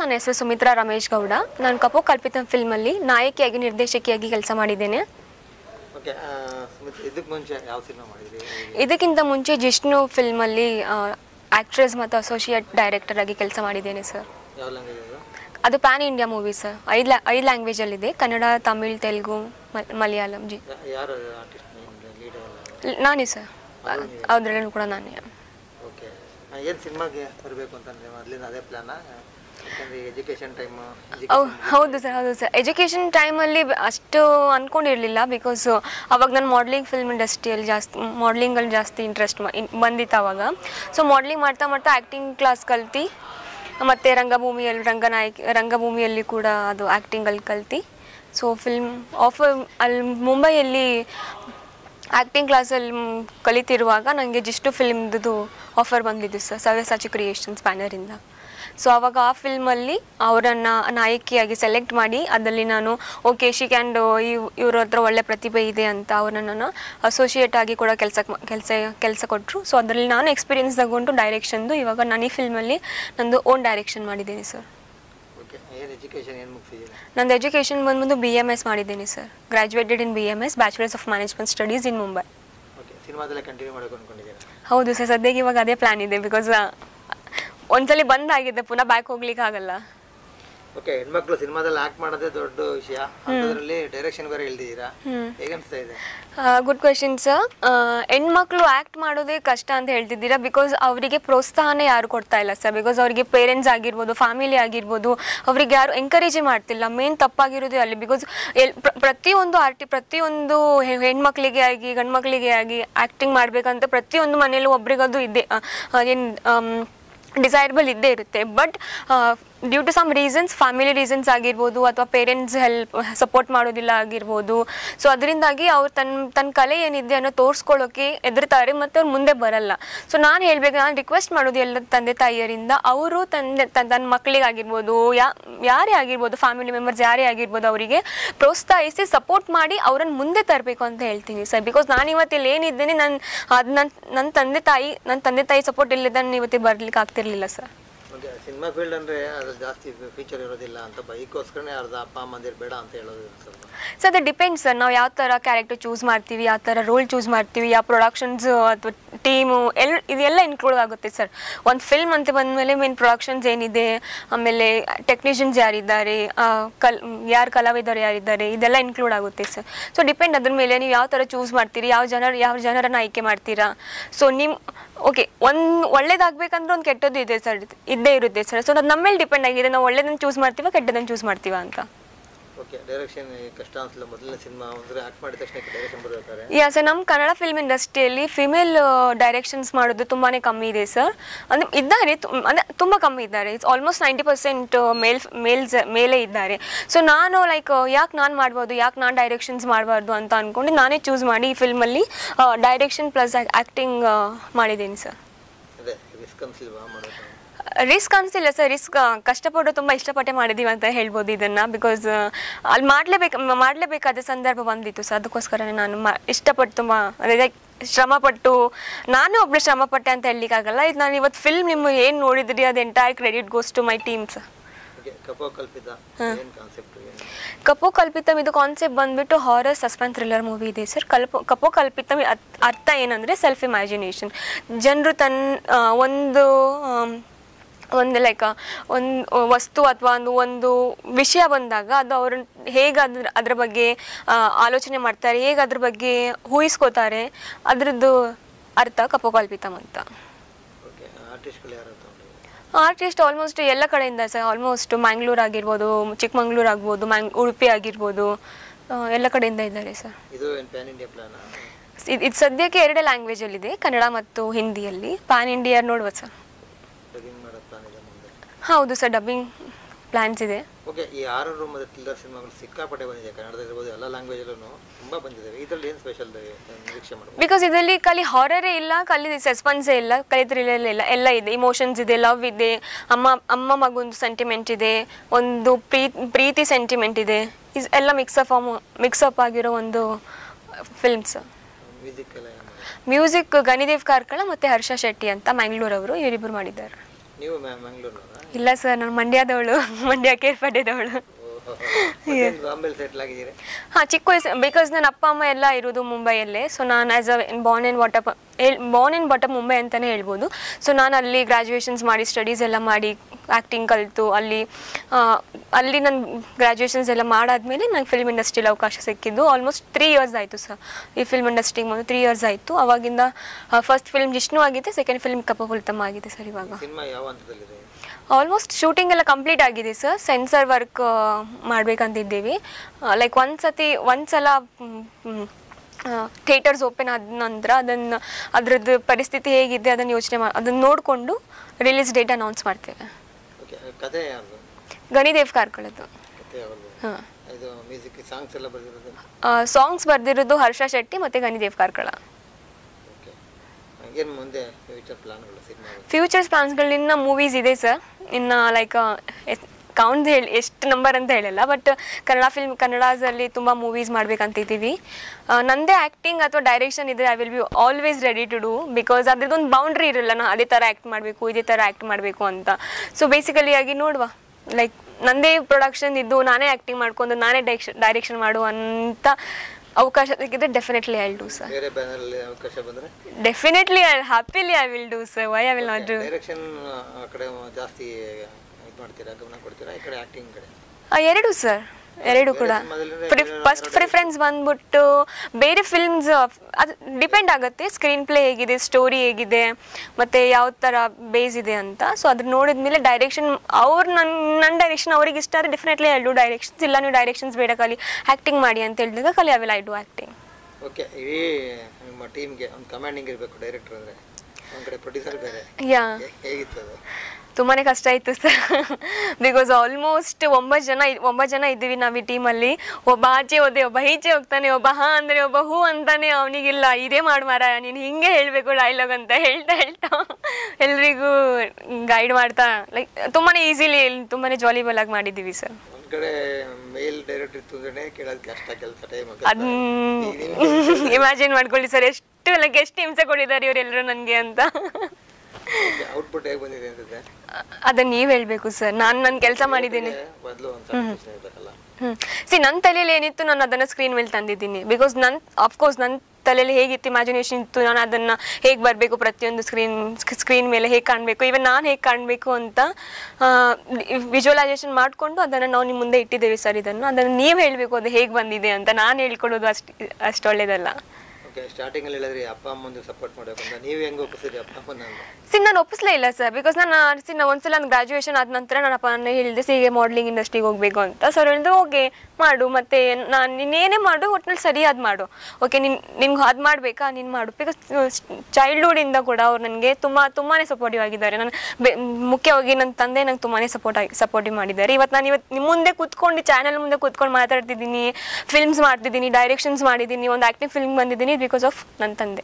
ನನ್ನ ಹೆಸರು ಸುಮಿತ್ರಾ ರಮೇಶ್ ಗೌಡ. ನಾನು ಕಪೋ ಕಲ್ಪಿತಂ ಫಿಲ್ಮಲ್ಲಿ ನಾಯಕಿಯಾಗಿ ನಿರ್ದೇಶಕಿಯಾಗಿ ಕೆಲಸ ಮಾಡಿದ್ದೇನೆ. ಓಕೆ, ಇದಕ್ಕೆ ಮುಂಚೆ ಯಾವ ಸಿನಿಮಾ ಮಾಡಿದ್ರಿ? ಇದಕ್ಕಿಂತ ಮುಂಚೆ ಜಿಷ್ಣು ಫಿಲ್ಮಲ್ಲಿ ಆ್ಯಕ್ಟ್ರೆಸ್ ಮತ್ತು ಅಸೋಸಿಯೇಟ್ ಡೈರೆಕ್ಟರ್ ಆಗಿ ಕೆಲಸ ಮಾಡಿದ್ದೇನೆ ಸರ್. ಯಾವ ಲ್ಯಾಂಗ್ವೇಜ್ ಅದು? ಅದು ಪ್ಯಾನ್ ಇಂಡಿಯಾ ಮೂವಿ ಸರ್. ಐದು ಲ್ಯಾಂಗ್ವೇಜಲ್ಲಿದೆ: ಕನ್ನಡ, ತಮಿಳ್, ತೆಲುಗು, ಮಲಯಾಳಂ. ಜಿ ಯಾರು ಆರ್ಟಿಸ್ಟ್ ಲೀಡ್? ನಾನೇ ಸರ್, ಅದರಲ್ಲೂ ಕೂಡ ನಾನೇ. ಓಕೆ, ಏನು ಸಿನಿಮಾಗೆ ಬರಬೇಕು ಅಂತ ಮೊದಲಿಂದ ಅದೇ ಪ್ಲಾನಾ? Education time? ಹೌದು ಸರ್. ಎಜುಕೇಷನ್ ಟೈಮಲ್ಲಿ ಅಷ್ಟು ಅಂದ್ಕೊಂಡಿರಲಿಲ್ಲ, ಬಿಕಾಸ್ ಅವಾಗ ನಾನು ಮಾಡಲಿಂಗ್ ಫಿಲ್ಮ್ ಇಂಡಸ್ಟ್ರಿಯಲ್ಲಿ ಮಾಡಲಿಂಗಲ್ಲಿ ಜಾಸ್ತಿ ಇಂಟ್ರೆಸ್ಟ್ ಬಂದಿತ್ತು ಅವಾಗ. ಸೊ ಮಾಡಲಿಂಗ್ ಮಾಡ್ತಾ ಆ್ಯಕ್ಟಿಂಗ್ ಕ್ಲಾಸ್ ಕಲ್ತು, ಮತ್ತು ರಂಗಭೂಮಿಯಲ್ಲಿ ಕೂಡ ಅದು ಆ್ಯಕ್ಟಿಂಗಲ್ಲಿ ಕಲ್ತು. ಸೊ ಫಿಲ್ಮ್ ಅಲ್ಲಿ ಮುಂಬೈಯಲ್ಲಿ ಆ್ಯಕ್ಟಿಂಗ್ ಕ್ಲಾಸಲ್ಲಿ ಕಲಿತಿರುವಾಗ ನನಗೆ ಜಿಷ್ಟು ಫಿಲ್ಮ್ದು ಆಫರ್ ಬಂದಿದ್ದು ಸರ್, ಸವ್ಯಸಾಚಿ ಕ್ರಿಯೇಷನ್ಸ್ ಬ್ಯಾನರಿಂದ. ಸೊ ಆವಾಗ ಆ ಫಿಲ್ಮಲ್ಲಿ ಅವರನ್ನು ನಾಯಕಿಯಾಗಿ ಸೆಲೆಕ್ಟ್ ಮಾಡಿ, ಅದರಲ್ಲಿ ನಾನು ಓಕೆ ಶಿ ಕ್ಯಾನ್ ಇವ್ರ ಹತ್ರ ಒಳ್ಳೆ ಪ್ರತಿಭೆ ಇದೆ ಅಂತ ಅವ್ರನ್ನ ಅಸೋಸಿಯೇಟ್ ಆಗಿ ಕೂಡ ಕೆಲಸ ಕೊಟ್ಟರು. ಸೊ ಅದರಲ್ಲಿ ನಾನು ಎಕ್ಸ್ಪೀರಿಯನ್ಸ್ ತಗೊಂಡು ಡೈರೆಕ್ಷನ್ದು ಇವಾಗ ನಾನು ಈ ಫಿಲ್ಮಲ್ಲಿ ನಂದು ಓನ್ ಡೈರೆಕ್ಷನ್ ಮಾಡಿದ್ದೀನಿ ಸರ್. ನಂದು ಎಜುಕೇಷನ್ ಬಂದು BMS ಮಾಡಿದ್ದೀನಿ sir. Graduated in BMS, bachelors of management studies in Mumbai. ಹೌದು ಸರ್, ಸದ್ಯಕ್ಕೆ ಇವಾಗ ಅದೇ ಪ್ಲ್ಯಾನ್ ಇದೆ. ಬಿಕಾಸ್ ಒಂದ್ಸಲಿ ಬಂದಾಗಿದೆ, ಪುನಃ ಬ್ಯಾಕ್ ಹೋಗ್ಲಿಕ್ಕೆ ಆಗಲ್ಲ. ಓಕೆ, ಹೆಣ್ಮಕ್ಳು ಸಿನಿಮಾದಲ್ಲಿ ಆಕ್ಟ್ ಮಾಡೋದೇ ದೊಡ್ಡ ವಿಷಯ, ಅದರಲ್ಲಿ ಡೈರೆಕ್ಷನ್ ಬೇರೆ ಹೇಳ್ತಿದ್ದೀರಾ, ಹೇಗೆ ಅನಿಸ್ತಾ ಇದೆ? Good question sir. ಹೆಣ್ಮಕ್ಳು ಆ್ಯಕ್ಟ್ ಮಾಡೋದೇ ಕಷ್ಟ ಅಂತ ಹೇಳ್ತಿದ್ದೀರಾ, ಬಿಕಾಸ್ ಅವರಿಗೆ ಪ್ರೋತ್ಸಾಹನೇ ಯಾರು ಕೊಡ್ತಾ ಇಲ್ಲ ಸರ್. ಬಿಕಾಸ್ ಅವರಿಗೆ ಪೇರೆಂಟ್ಸ್ ಆಗಿರ್ಬೋದು, ಫ್ಯಾಮಿಲಿ ಆಗಿರ್ಬೋದು, ಅವ್ರಿಗೆ ಯಾರು ಎಂಕರೇಜೇ ಮಾಡ್ತಿಲ್ಲ. ಮೇನ್ ತಪ್ಪಾಗಿರೋದೇ ಅಲ್ಲಿ. ಬಿಕಾಸ್ ಪ್ರತಿಯೊಂದು ಹೆಣ್ಮಕ್ಳಿಗೆ ಆಗಿ ಗಂಡು ಮಕ್ಕಳಿಗೆ ಆಗಿ ಆ್ಯಕ್ಟಿಂಗ್ ಮಾಡಬೇಕಂತ ಪ್ರತಿಯೊಂದು ಮನೆಯಲ್ಲೂ ಒಬ್ರಿಗದು ಇದೆ, ಏನು ಡಿಸೈರಬಲ್ ಇದ್ದೇ ಇರುತ್ತೆ. But due to some reasons, family reasons ಆಗಿರ್ಬೋದು, ಅಥವಾ ಪೇರೆಂಟ್ಸ್ ಸಪೋರ್ಟ್ ಮಾಡೋದಿಲ್ಲ ಆಗಿರ್ಬೋದು. ಸೊ ಅದರಿಂದಾಗಿ ಅವ್ರು ತನ್ನ ಕಲೆ ಏನಿದೆ ಅನ್ನೋ ತೋರಿಸ್ಕೊಳ್ಳೋಕೆ ಹೆದರ್ತಾರೆ, ಮತ್ತು ಅವ್ರು ಮುಂದೆ ಬರಲ್ಲ. ಸೊ ನಾನು ರಿಕ್ವೆಸ್ಟ್ ಮಾಡೋದು ಎಲ್ಲ ತಂದೆ ತಾಯಿಯರಿಂದ, ಅವರು ತನ್ನ ಮಕ್ಕಳಿಗಾಗಿರ್ಬೋದು, ಯಾರೇ ಆಗಿರ್ಬೋದು, ಫ್ಯಾಮಿಲಿ ಮೆಂಬರ್ಸ್ ಯಾರೇ ಆಗಿರ್ಬೋದು, ಅವರಿಗೆ ಪ್ರೋತ್ಸಾಹಿಸಿ ಸಪೋರ್ಟ್ ಮಾಡಿ ಅವ್ರನ್ನ ಮುಂದೆ ತರಬೇಕು ಅಂತ ಹೇಳ್ತೀನಿ ಸರ್. ಬಿಕಾಸ್ ನಾನು ಇವತ್ತಿಲ್ಲಿ ಏನಿದ್ದೇನೆ, ನನ್ನ ತಂದೆ ತಾಯಿ ಸಪೋರ್ಟ್ ಇಲ್ಲದೆ ನಾನು ಇವತ್ತಿಗೆ ಬರ್ಲಿಕ್ಕೆ ಆಗ್ತಿರ್ಲಿಲ್ಲ ಸರ್. ಸಿನಿಮಾ ಫೀಲ್ಡ್ ಅಂದರೆ ಅದು ಜಾಸ್ತಿ ಫೀಚರ್ ಇರೋದಿಲ್ಲ ಅಂತ ಬೈಕೋಸ್ಕರನೇ ಅರ್ಧ ಅಪ್ಪ ಅಮ್ಮಂದಿರು ಬೇಡ ಅಂತ ಹೇಳೋದು ಸರ್. ಅದು ಡಿಪೆಂಡ್ಸ್ ಸರ್, ನಾವು ಯಾವ ಥರ ಕ್ಯಾರೆಕ್ಟರ್ ಚೂಸ್ ಮಾಡ್ತೀವಿ, ಯಾವ ಥರ ರೋಲ್ ಚೂಸ್ ಮಾಡ್ತೀವಿ, ಯಾವ ಪ್ರೊಡಕ್ಷನ್ಸ್ ಅಥವಾ ಟೀಮು ಇದೆಲ್ಲ ಇನ್ಕ್ಲೂಡ್ ಆಗುತ್ತೆ ಸರ್. ಒಂದು ಫಿಲ್ಮ್ ಅಂತ ಬಂದಮೇಲೆ ಮೇನ್ ಪ್ರೊಡಕ್ಷನ್ಸ್ ಏನಿದೆ, ಆಮೇಲೆ ಟೆಕ್ನಿಷಿಯನ್ಸ್ ಯಾರಿದ್ದಾರೆ, ಯಾರು ಕಲಾವಿದರು ಯಾರಿದ್ದಾರೆ, ಇದೆಲ್ಲ ಇನ್ಕ್ಲೂಡ್ ಆಗುತ್ತೆ ಸರ್. ಸೊ ಡಿಪೆಂಡ್ ಅದ್ರ ಮೇಲೆ ನೀವು ಯಾವ ಥರ ಚೂಸ್ ಮಾಡ್ತೀರಿ, ಯಾವ ಜನರನ್ನು ಆಯ್ಕೆ ಮಾಡ್ತೀರಾ. ಸೊ ಓಕೆ, ಒಳ್ಳೇದಾಗಬೇಕಂದ್ರೆ ಒಂದು ಕೆಟ್ಟದ್ದು ಇದೆ ಸರ್, ಇದ್ದೇ ಇರುತ್ತೆ ಸರ್. ಸೊ ಅದು ನಮ್ಮ ಮೇಲೆ ಡಿಪೆಂಡ್ ಆಗಿದೆ, ನಾವು ಒಳ್ಳೇದನ್ನು ಚೂಸ್ ಮಾಡ್ತೀವ ಕೆಟ್ಟದನ್ನು ಚೂಸ್ ಮಾಡ್ತೀವ ಅಂತ. ಓಕೆ, ಡೈರೆಕ್ಷನ್ ಕಷ್ಟ ಅನ್ಸಲ್ಲ? ಮೊದಲನೇ ಸಿನಿಮಾ ಅಂದರೆ ಆಕ್ಟ್ ಮಾಡಿದ ತಕ್ಷಣ ಡೈರೆಕ್ಷನ್ ಬರಬೇಕಾದ್ರೆ? ಯಾ ಸರ್, ನಮ್ಮ ಕನ್ನಡ ಫಿಲ್ಮ್ ಇಂಡಸ್ಟ್ರಿಯಲ್ಲಿ ಫಿಮೇಲ್ ಡೈರೆಕ್ಷನ್ಸ್ ಮಾಡೋದು ತುಂಬಾ ಕಮ್ಮಿ ಇದೆ ಸರ್. ಅಂದರೆ ಇದ್ದಾರೆ, ಅಂದರೆ ತುಂಬ ಕಮ್ಮಿ ಇದ್ದಾರೆ. ಇಟ್ಸ್ ಆಲ್ಮೋಸ್ಟ್ 90% ಮೇಲೇ ಇದ್ದಾರೆ. ಸೊ ನಾನು ಯಾಕೆ ನಾನು ಮಾಡ್ಬೋದು, ಯಾಕೆ ನಾನು ಡೈರೆಕ್ಷನ್ಸ್ ಮಾಡಬಾರ್ದು ಅಂತ ಅಂದ್ಕೊಂಡು ನಾನೇ ಚೂಸ್ ಮಾಡಿ ಈ ಫಿಲ್ಮಲ್ಲಿ ಡೈರೆಕ್ಷನ್ ಪ್ಲಸ್ ಆ್ಯಕ್ಟಿಂಗ್ ಮಾಡಿದ್ದೀನಿ ಸರ್. ರಿಸ್ಕ್ ಅನಿಸಿಲ್ಲ ಸರ್. ಕಷ್ಟಪಟ್ಟು ತುಂಬ ಇಷ್ಟಪಟ್ಟೆ ಮಾಡಿದ್ದೀವಿ ಅಂತ ಹೇಳ್ಬೋದು ಇದನ್ನು. ಬಿಕಾಸ್ ಅಲ್ಲಿ ಮಾಡಲೇಬೇಕಾದ ಸಂದರ್ಭ ಬಂದಿತ್ತು ಸರ್. ಅದಕ್ಕೋಸ್ಕರನೇ ನಾನು ಇಷ್ಟಪಟ್ಟು ತುಂಬ ಶ್ರಮಪಟ್ಟು, ನಾನೇ ಒಬ್ಬಳು ಶ್ರಮಪಟ್ಟೆ ಅಂತ ಹೇಳಲಿಕ್ಕಾಗಲ್ಲ. ಇದು ನಾನು ಇವತ್ತು ಫಿಲ್ಮ್ ನಿಮ್ಮ ಏನು ನೋಡಿದ್ರಿ, ಅದು entire credit goes to my team sir. Kapo Kalpitam ಇದು ಕಾನ್ಸೆಪ್ಟ್ ಬಂದ್ಬಿಟ್ಟು ಹಾರರ್ ಸಸ್ಪೆನ್ಸ್ ಥ್ರಿಲ್ಲರ್ ಮೂವಿ ಇದೆ ಸರ್. ಕಪೋ ಕಲ್ಪಿತಂ ಅರ್ಥ ಏನಂದರೆ ಸೆಲ್ಫ್ ಇಮ್ಯಾಜಿನೇಷನ್. ಜನರು ಒಂದು ವಸ್ತು ಅಥವಾ ಒಂದು ವಿಷಯ ಬಂದಾಗ ಅದು ಅವ್ರ ಹೇಗೆ ಅದ್ರ ಬಗ್ಗೆ ಆಲೋಚನೆ ಮಾಡ್ತಾರೆ, ಹೇಗೆ ಅದ್ರ ಬಗ್ಗೆ ಊಹಿಸ್ಕೋತಾರೆ, ಅದ್ರದ್ದು ಅರ್ಥ ಕಪೋಕಲ್ಪಿತಂ ಅಂತ. ಆರ್ಟಿಸ್ಟ್ ಆಲ್ಮೋಸ್ಟ್ ಎಲ್ಲ ಕಡೆಯಿಂದ ಸರ್. ಆಲ್ಮೋಸ್ಟ್ ಮ್ಯಾಂಗ್ಳೂರ್ ಆಗಿರ್ಬೋದು, ಚಿಕ್ಕಮಂಗ್ಳೂರು ಆಗ್ಬೋದು, ಉಡುಪಿ ಆಗಿರ್ಬೋದು, ಎಲ್ಲ ಕಡೆಯಿಂದ ಇದ್ದಾರೆ ಸರ್. ಇದು ಸದ್ಯಕ್ಕೆ 2 ಲ್ಯಾಂಗ್ವೇಜಲ್ಲಿದೆ, ಕನ್ನಡ ಮತ್ತು ಹಿಂದಿಯಲ್ಲಿ. ಪ್ಯಾನ್ ಇಂಡಿಯಾ ನೋಡುವ ಸರ್. ಹೌದು ಸರ್, ಡಬ್ಬಿಂಗ್ ಪ್ಲಾನ್ಸ್ ಇದೆ. ಓಕೆ, ಈ ಹಾರರ್ ಮತ್ತು ಥ್ರಿಲ್ಲರ್ ಸಿನಿಮಾಗಳು ಸಿಕ್ಕಾಪಟ್ಟೆ ಬಂದಿದೆ, ಕನ್ನಡದಲ್ಲಿರ್ಬೋದು, ಎಲ್ಲ ಲ್ಯಾಂಗ್ವೇಜಲ್ಲೂ ತುಂಬ ಬಂದಿದೆ. ಇದರಲ್ಲಿ ಏನು ಸ್ಪೆಷಲ್ ನಿರೀಕ್ಷೆ ಮಾಡ್ಬೋದು? ಬಿಕಾಸ್ ಇದರಲ್ಲಿ ಖಾಲಿ ಹಾರರೇ ಇಲ್ಲ, ಖಾಲಿ ಸಸ್ಪೆನ್ಸೇ ಇಲ್ಲ, ಖಾಲಿ ಥ್ರಿಲ್ಲರ್ ಇಲ್ಲ, ಎಲ್ಲ ಇದೆ. ಇಮೋಷನ್ಸ್ ಇದೆ, ಲವ್ ಇದೆ, ಅಮ್ಮ ಮಗೊಂದು ಸೆಂಟಿಮೆಂಟ್ ಇದೆ, ಒಂದು ಪ್ರೀತಿ ಸೆಂಟಿಮೆಂಟ್ ಇದೆ. ಎಲ್ಲ ಮಿಕ್ಸಪ್ ಆಗಿರೋ ಒಂದು ಫಿಲ್ಮ್ಸ್. ಮ್ಯೂಸಿಕ್ ಗಣಿದೇವ್ ಕಾರ್ಕಳ ಮತ್ತು ಹರ್ಷ ಶೆಟ್ಟಿ ಅಂತ ಮ್ಯಾಂಗ್ಳೂರವರು, ಇವರಿಬ್ಬರು ಮಾಡಿದ್ದಾರೆ. ನೀವು ಮ್ಯಾಂಗ್ಳೂರು ಇಲ್ಲ ಸರ್, ನಾನು ಮಂಡ್ಯದವಳು, ಮಂಡ್ಯ ಕೇರ್ಪಡೆದವಳು. ಬಾಂಬೆಲ್ ಸೆಟ್ಲ್ ಆಗಿದ್ದೀರಿ? ಹಾಂ, ಚಿಕ್ಕ ವಯಸ್ಸು, ಬಿಕಾಸ್ ನನ್ನ ಅಪ್ಪ ಅಮ್ಮ ಎಲ್ಲ ಇರೋದು ಮುಂಬೈಯಲ್ಲೇ. ಸೊ ನಾನು as a born and brought up Mumbai ಅಂತಲೇ ಹೇಳ್ಬೋದು. ಸೊ ನಾನು ಅಲ್ಲಿ ಗ್ರ್ಯಾಜುಯೇಷನ್ಸ್ ಮಾಡಿ, ಸ್ಟಡೀಸ್ ಎಲ್ಲ ಮಾಡಿ, ಆ್ಯಕ್ಟಿಂಗ್ ಕಲಿತು ಅಲ್ಲಿ ನನ್ನ ಗ್ರ್ಯಾಜುಯೇಷನ್ಸ್ ಎಲ್ಲ ಮಾಡಾದ್ಮೇಲೆ ನಂಗೆ ಫಿಲ್ಮ್ ಇಂಡಸ್ಟ್ರಿಲಿ ಅವಕಾಶ ಸಿಕ್ಕಿದ್ದು. ಆಲ್ಮೋಸ್ಟ್ 3 years ಆಯಿತು ಸರ್ ಈ ಫಿಲ್ಮ್ ಇಂಡಸ್ಟ್ರಿಗೆ ಬಂದು. 3 years ಆಯಿತು. ಅವಾಗಿಂದ ಫಸ್ಟ್ ಫಿಲ್ಮ್ ಜಿಷ್ಣು ಆಗಿದೆ, ಸೆಕೆಂಡ್ ಫಿಲ್ಮ್ ಕಪ್ಪಪುಲ್ತಮ್ಮ ಆಗಿದೆ ಸರ್. ಇವಾಗ ಸಿನಿಮಾ ಯಾವ ಹಂತದಲ್ಲಿದೆ? ಆಲ್ಮೋಸ್ಟ್ ಶೂಟಿಂಗ್ ಎಲ್ಲ ಕಂಪ್ಲೀಟ್ ಆಗಿದೆ ಸರ್. ಸೆನ್ಸರ್ ವರ್ಕ್ ಮಾಡಬೇಕಂತಿದ್ದೀವಿ. ಲೈಕ್ ಒಂದ್ಸಲ ಥಿಯೇಟರ್ಸ್ ಓಪನ್ ಆದ ನಂತರ ಅದ್ರದ್ದು ಪರಿಸ್ಥಿತಿ ಹೇಗಿದೆ ಅದನ್ನು ಅದನ್ನು ನೋಡಿಕೊಂಡು ರಿಲೀಸ್ ಡೇಟ್ ಅನೌನ್ಸ್ ಮಾಡ್ತೇವೆ. ಗಣಿದೇವ್ ಕಾರ್ಕಳದ್ದು. ಹಾಂ, ಸಾಂಗ್ಸ್ ಬರ್ದಿರೋದು ಹರ್ಷ ಶೆಟ್ಟಿ ಮತ್ತು ಗಣಿದೇವ್ ಕಾರ್ಕಳ. ಫ್ಯೂಚರ್ಸ್ ಪ್ಲಾನ್ಸ್ಗಳು ಇನ್ನು ಮೂವೀಸ್ ಇದೆ ಸರ್. ಇನ್ನು ಲೈಕ್ ಕೌಂಟ್ ಎಷ್ಟು ನಂಬರ್ ಅಂತ ಹೇಳಿಲ್ಲ, ಬಟ್ ಕನ್ನಡದಲ್ಲಿ ತುಂಬ ಮೂವೀಸ್ ಮಾಡ್ಬೇಕಂತಿದ್ದೀವಿ. ನನ್ನದೇ ಆ್ಯಕ್ಟಿಂಗ್ ಅಥವಾ ಡೈರೆಕ್ಷನ್ ಇದ್ದರೆ I will be always ready to do, because ಅದ್ರದ್ದೊಂದು ಬೌಂಡ್ರಿ ಇರಲ್ಲ, ನಾನು ಅದೇ ಥರ ಆ್ಯಕ್ಟ್ ಮಾಡಬೇಕು, ಇದೇ ಥರ ಆ್ಯಕ್ಟ್ ಮಾಡಬೇಕು ಅಂತ. ಸೊ ಬೇಸಿಕಲಿ ಆಗಿ ನೋಡುವ, ಲೈಕ್ ನನ್ನದೇ ಪ್ರೊಡಕ್ಷನ್ ಇದ್ದು ನಾನೇ ಆ್ಯಕ್ಟಿಂಗ್ ಮಾಡ್ಕೊಂಡು ನಾನೇ ಡೈರೆಕ್ಷನ್ ಮಾಡುವಂಥ ಅವಕಾಶ ಸಿಕ್ಕಿದ್ರೆ definitely I will do sir. ಬೇರೆ ಬ್ಯಾನರಲ್ಲಿ ಅವಕಾಶ ಬಂದರೆ definitely happily I will do sir. Why I will not do. Direction ಕಡೆ ಜಾಸ್ತಿ ಇದು ಮಾಡ್ತೀರಾ, ಗಮನ ಕೊಡ್ತೀರಾ, ಈ ಕಡೆ ಆ್ಯಕ್ಟಿಂಗ್ ಕಡೆ? ಎರಡು ಸರ್, ಎರಡು ಕೂಡ. ಫಸ್ಟ್ ಪ್ರಿಫರೆನ್ಸ್ ಬಂದ್ಬಿಟ್ಟು ಬೇರೆ ಫಿಲ್ಮ್ಸ್ ಅದು ಡಿಪೆಂಡ್ ಆಗುತ್ತೆ, ಸ್ಕ್ರೀನ್ ಪ್ಲೇ ಹೇಗಿದೆ, ಸ್ಟೋರಿ ಹೇಗಿದೆ, ಮತ್ತು ಯಾವ ಥರ ಬೇಸ್ ಇದೆ ಅಂತ. ಸೊ ಅದ್ರ ನೋಡಿದ್ಮೇಲೆ ಡೈರೆಕ್ಷನ್ ನನ್ನ ಡೈರೆಕ್ಷನ್ ಅವ್ರಿಗೆ ಇಷ್ಟ ಆದರೆ ಡೆಫಿನೆಟ್ಲಿ ಐ ಡೂ ಡೈರೆಕ್ಷನ್ಸ್. ಇಲ್ಲ ನೀವು ಡೈರೆಕ್ಷನ್ಸ್ ಬೇಡ, ಖಾಲಿ ಆ್ಯಕ್ಟಿಂಗ್ ಮಾಡಿ ಅಂತ ಹೇಳಿದಾಗ ಖಾಲಿ I will I do acting. Okay, ಇಡೀ ನಿಮ್ಮ ಟೀಮ್ಗೆ ಒಂದು ಕಮಾಂಡಿಂಗ್ ಇರಬೇಕು ಡೈರೆಕ್ಟರ್ ಅಂದರೆ, ಒಂದು ಕಡೆ ಪ್ರೊಡ್ಯೂಸರ್ ಬೇರೆ. ಹೇಗಿತ್ತು ಅದು? ತುಂಬಾ ಕಷ್ಟ ಇತ್ತು ಸರ್. ಬಿಕಾಸ್ ಆಲ್ಮೋಸ್ಟ್ 9 ಜನ ಇದ್ದೀವಿ ನಾವು ಈ ಟೀಮಲ್ಲಿ. ಒಬ್ಬ ಆಚೆ ಹೋದೆ, ಒಬ್ಬ ಈಚೆ ಹೋಗ್ತಾನೆ, ಒಬ್ಬ ಹಾಂ ಅಂದರೆ ಒಬ್ಬ ಹೂ ಅಂತಾನೆ. ಅವನಿಗಿಲ್ಲ ಇದೇ ಮಾಡು ಮಾರಾಯ, ನೀನು ಹಿಂಗೆ ಹೇಳಬೇಕು ಡೈಲಾಗ್ ಅಂತ ಹೇಳ್ತಾ ಎಲ್ರಿಗೂ ಗೈಡ್ ಮಾಡ್ತಾ ಲೈಕ್ ತುಂಬಾ ಈಸಿಲಿ, ತುಂಬಾ ಜಾಲಿಬಲ್ ಆಗಿ ಮಾಡಿದ್ದೀವಿ ಸರ್. ಒಂದು ಕಡೆ ಮೇಲ್ ಡೈರೆಕ್ಟರ್ ಇತ್ತು ಅಂದರೆ ಕೇಳೋದು ಕಷ್ಟ ಕೆಲಸ ಟೈಮ್. ಅದನ್ನ ಇಮ್ಯಾಜಿನ್ ಮಾಡ್ಕೊಳ್ಳಿ ಸರ್, ಎಷ್ಟು ಹಿಂಸೆ ಕೊಟ್ಟಿದ್ದಾರೆ ಇವರೆಲ್ಲರೂ ನನಗೆ ಅಂತ. ಔಟ್ಪುಟ್ ಹೇಗೆ ಬಂದಿದೆ ಅಂತಂದ್ರೆ ಅದನ್ನ ನೀವು ಹೇಳ್ಬೇಕು ಸರ್. ನನ್ನ ಕೆಲಸ ಮಾಡಿದ್ದೀನಿ. ನನ್ನ ತಲೆಯಲ್ಲಿ ಏನಿತ್ತು ನಾನು ಅದನ್ನು ಸ್ಕ್ರೀನ್ ಮೇಲೆ ತಂದಿದ್ದೀನಿ. ಬಿಕಾಸ್ ಅಫ್ಕೋರ್ಸ್ ನನ್ನ ತಲೆಯಲ್ಲಿ ಹೇಗಿತ್ತು, ಇಮ್ಯಾಜಿನೇಷನ್ ಇತ್ತು, ನಾನು ಅದನ್ನು ಹೇಗೆ ಬರಬೇಕು, ಪ್ರತಿಯೊಂದು ಸ್ಕ್ರೀನ್ ಮೇಲೆ ಹೇಗೆ ಕಾಣಬೇಕು, ಇವನ್ ನಾನು ಹೇಗೆ ಕಾಣಬೇಕು ಅಂತ ವಿಜುವಲೈಸೇಷನ್ ಮಾಡಿಕೊಂಡು ಅದನ್ನು ನಾವು ನಿಮ್ಮ ಮುಂದೆ ಇಟ್ಟಿದ್ದೇವೆ ಸರ್. ಅದನ್ನು ನೀವು ಹೇಳಬೇಕು ಅದು ಹೇಗೆ ಬಂದಿದೆ ಅಂತ. ನಾನು ಹೇಳ್ಕೊಡೋದು ಅಷ್ಟು ಒಳ್ಳೇದಲ್ಲ. ಸ್ಟಾರ್ಟಿಂಗ್ ಅಲ್ಲಿ ಹೇಳಿದ್ರಿ ಅಪ್ಪ ಅಮ್ಮಂದು ಸಪೋರ್ಟ್ ಮಾಡಬೇಕು ಅಂತ, ನೀವು ಹೆಂಗೆ ಒಪ್ಪಿಸಿದ್ರಿ ಅಪ್ಪ ಅಮ್ಮನ? ನಾನು ಒಪ್ಪಿಸ್ಲೇ ಇಲ್ಲ ಸರ್. ಬಿಕಾಸ್ ನಾನು ಒಂದ್ಸಲ ಗ್ರಾಜುಯೇಷನ್ ಆದ ನಂತರ ನನ್ನ ಅಪ್ಪನೇ ಹೇಳಿದೆ ಹೀಗೆ ಮಾಡಲಿಂಗ್ ಇಂಡಸ್ಟ್ರಿಗೆ ಹೋಗಬೇಕು ಅಂತ. ಸರ್ ಹೇಳಿದ್ರು ಓಕೆ ಮಾಡು, ಮತ್ತು ನಾನು ನೀನೇನೇ ಮಾಡು ಒಟ್ಟಿನಲ್ಲಿ ಸರಿಯಾದ ಮಾಡು, ಓಕೆ ನಿನ್ಗೆ ಅದು ಮಾಡಬೇಕಾ ನೀನು ಮಾಡು. ಬಿಕಾಸ್ ಚೈಲ್ಡ್ಹುಡ್ಡಿಂದ ಕೂಡ ಅವ್ರು ನನಗೆ ತುಂಬಾ ಸಪೋರ್ಟಿವ್ ಆಗಿದ್ದಾರೆ. ಮುಖ್ಯವಾಗಿ ನನ್ನ ತಂದೆ ನಂಗೆ ತುಂಬಾ ಸಪೋರ್ಟಿವ್ ಮಾಡಿದ್ದಾರೆ. ನಾನು ನಿಮ್ಮ ಮುಂದೆ ಕೂತ್ಕೊಂಡು ಚಾನಲ್ ಮುಂದೆ ಕೂತ್ಕೊಂಡು ಮಾತಾಡ್ತಿದ್ದೀನಿ, ಫಿಲ್ಮ್ಸ್ ಮಾಡ್ತಿದ್ದೀನಿ, ಡೈರೆಕ್ಷನ್ಸ್ ಮಾಡಿದ್ದೀನಿ, ಒಂದು ಆ್ಯಕ್ಟಿಂಗ್ ಫಿಲ್ಮ್ ಬಂದಿದ್ದೀನಿ ಬಿಕಾಸ್ ಆಫ್ ನನ್ನ ತಂದೆ.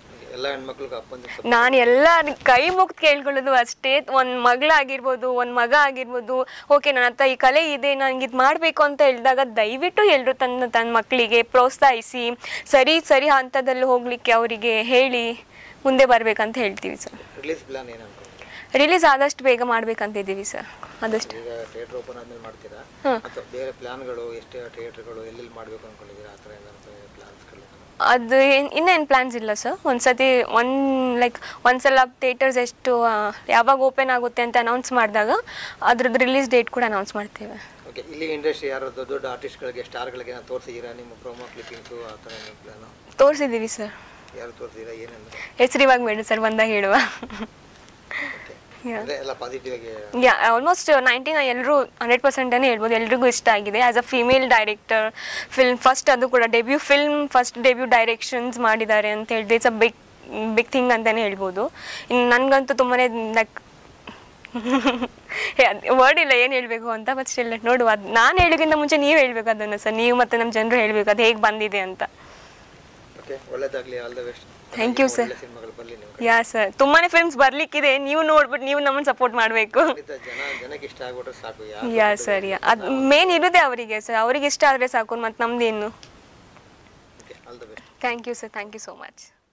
ನಾನು ಎಲ್ಲ ಕೈ ಮುಗ್ದು ಕೇಳ್ಕೊಳ್ಳೋದು ಅಷ್ಟೇ. ಒಂದು ಮಗಳಾಗಿರ್ಬೋದು, ಒಂದು ಮಗ ಆಗಿರ್ಬೋದು, ಓಕೆ ನನ್ನ ಹತ್ರ ಈ ಕಲೆ ಇದೆ, ನನಗೆ ಇದು ಮಾಡಬೇಕು ಅಂತ ಹೇಳಿದಾಗ ದಯವಿಟ್ಟು ಎಲ್ಲರೂ ತನ್ನ ಮಕ್ಕಳಿಗೆ ಪ್ರೋತ್ಸಾಹಿಸಿ ಸರಿ ಹಂತದಲ್ಲಿ ಹೋಗ್ಲಿಕ್ಕೆ ಅವರಿಗೆ ಹೇಳಿ ಮುಂದೆ ಬರಬೇಕಂತ ಹೇಳ್ತೀವಿ ಸರ್. ರಿಲೀಸ್ ಆದಷ್ಟು ಬೇಗ ಮಾಡ್ಬೇಕಂತಿದ್ದೀವಿ ಸರ್. ಆದಷ್ಟು ಥಿಯೇಟರ್ ಓಪನ್ ಆದ್ಮೇಲೆ ಮಾಡ್ತೀರಾ ಅಥವಾ ಬೇರೆ ಪ್ಲಾನ್ಗಳು, ಎಷ್ಟು ಥಿಯೇಟರ್ಗಳು ಎಲ್ಲೆಲ್ಲಿ ಮಾಡಬೇಕು ಅನ್ಕೊಂಡಿದ್ದೀರಾ, ಆ ಥರ ಏನಾದ್ರು ಪ್ಲಾನ್ಸ್ಗಳು? ಅದು ಇನ್ನೇನು ಪ್ಲ್ಯಾನ್ಸ್ ಇಲ್ಲ ಸರ್. ಒಂದ್ಸಲ ಥಿಯೇಟರ್ಸ್ ಎಷ್ಟು ಯಾವಾಗ ಓಪನ್ ಆಗುತ್ತೆ ಅಂತ ಅನೌನ್ಸ್ ಮಾಡಿದಾಗ ಅದ್ರದ್ದು ರಿಲೀಸ್ ಡೇಟ್ ಕೂಡ ಅನೌನ್ಸ್ ಮಾಡ್ತೇವೆ. ಓಕೆ, ಇಲ್ಲಿ ಇಂಡಸ್ಟ್ರಿ ಯಾರು ದೊಡ್ಡ ಆರ್ಟಿಸ್ಟ್ಗಳಿಗೆ, ಸ್ಟಾರ್ಗಳಿಗೆ ತೋರಿಸಿದ್ದೀರಾ ನಿಮ್ಮ ಪ್ರೋಮೋ ಕ್ಲಿಪ್ಪಿಂಗ್ಸು ಆ ಥರ ಪ್ಲಾನು? ತೋರಿಸಿದ್ದೀವಿ ಸರ್. ಯಾರು ತೋರಿಸಿದ್ದೀರಾ, ಏನಂದ್ರೆ? ಹೆಸರು ಇವಾಗ ಬೇಡ ಸರ್, ಬಂದಾಗ ಹೇಳುವ. ಆಲ್ಮೋಸ್ಟ್ 99 ಎಲ್ಲರೂ 100% ಹೇಳ್ಬೋದು, ಎಲ್ರಿಗೂ ಇಷ್ಟ ಆಗಿದೆ. As a female director film first, ಅದು ಕೂಡ debut film, first debut directions ಮಾಡಿದ್ದಾರೆ ಅಂತ ಹೇಳಿದ್ರೆ ಇಟ್ಸ್ ಅ ಬಿಗ್ ಥಿಂಗ್ ಅಂತಲೇ ಹೇಳ್ಬೋದು. ಇನ್ನು ನನಗಂತೂ ತುಂಬಾ ಲೈಕ್ ವರ್ಡ್ ಇಲ್ಲ ಏನು ಹೇಳಬೇಕು ಅಂತ. ಬಟ್ ಸ್ಟಿಲ್ ನೋಡುವ, ಅದು ನಾನು ಹೇಳೋಕ್ಕಿಂತ ಮುಂಚೆ ನೀವು ಹೇಳಬೇಕು ಅದನ್ನು ಸರ್. ನೀವು ಮತ್ತು ನಮ್ಮ ಜನರು ಹೇಳಬೇಕು ಅದು ಹೇಗೆ ಬಂದಿದೆ ಅಂತ. ಒಳ್ಳೆದಾಗಲಿ, all the best. Thank you sir. Yeah sir, ತುಂಬಾ ಫಿಲ್ಮ್ಸ್ ಬರ್ಲಿಕ್ಕಿದೆ, ನೀವು ನೋಡ್ಬಿಟ್ಟು ನೀವು ನಮ್ಮನ್ನು ಸಪೋರ್ಟ್ ಮಾಡಬೇಕು. ಯಾ ಸರ್, ಅದು ಮೇನ್ ಇರೋದೇ ಅವರಿಗೆ ಸರ್. ಅವ್ರಿಗೆ ಇಷ್ಟ ಆದರೆ ಸಾಕು, ಮತ್ತು ನಮ್ದೇನು. Thank you sir, thank you so much.